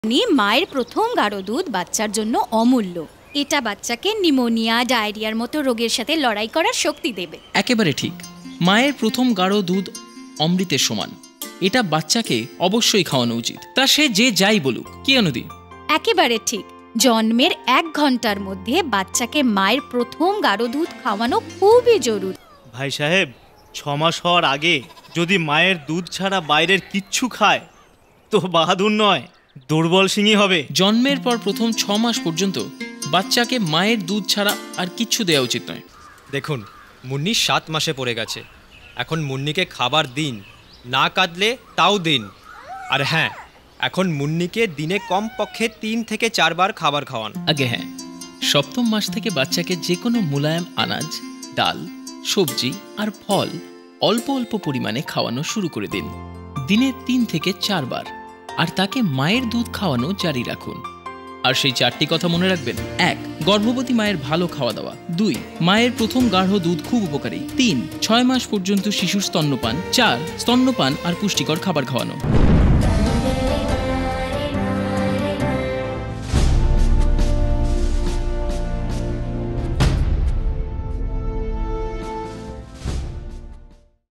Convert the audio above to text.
মায়ের প্রথম গাঢ় দুধ বাচ্চার জন্য অমূল্য। এটা বাচ্চাকে নিউমোনিয়া, ডায়রিয়ার মতো রোগের সাথে লড়াই করার শক্তি দেবে। একেবারে ঠিক। মায়ের প্রথম গাঢ় দুধ অমৃতের সমান। এটা বাচ্চাকে অবশ্যই খাওয়ানো উচিত, তা সে যে যাই বলুক। কি অনুদি? একেবারে ঠিক। জন্মের 1 ঘন্টার মধ্যে বাচ্চাকে মায়ের প্রথম গাঢ় দুধ খাওয়ানো খুবই জরুরি। ভাই সাহেব, 6 মাস হওয়ার আগে যদি মায়ের দুধ ছাড়া বাইরের কিচ্ছু খায় তো বাহাদুর নয়, দুর্বল সিংই হবে। জন্মের পর প্রথম 6 মাস পর্যন্ত বাচ্চাকে মায়ের দুধ ছাড়া আর কিচ্ছু দেওয়া উচিত নয়। দেখুন, মুন্নি 7 মাসে পড়ে গেছে। এখন মুন্নিকে খাবার দিন, না কাঁদলে তাও দিন। আর হ্যাঁ, এখন মুন্নিকে দিনে কমপক্ষে 3 থেকে 4 বার খাবার খাওয়ান। আগে হ্যাঁ, 7ম মাস থেকে বাচ্চাকে যে কোনো মুলায়ম আনাজ, ডাল, সবজি আর ফল অল্প অল্প পরিমাণে খাওয়ানো শুরু করে দিন, দিনে 3 থেকে 4 বার। আর তাকে মায়ের দুধ খাওয়ানো জারি রাখুন। আর সেই 4টি কথা মনে রাখবেন। 1. গর্ভবতী মায়ের ভালো খাওয়া দাওয়া। 2. মায়ের প্রথম গাঢ় দুধ খুব উপকারী। 3. 6 মাস পর্যন্ত শিশুর স্তন্যপান। 4. স্তন্যপান আর পুষ্টিকর খাবার খাওয়ানো।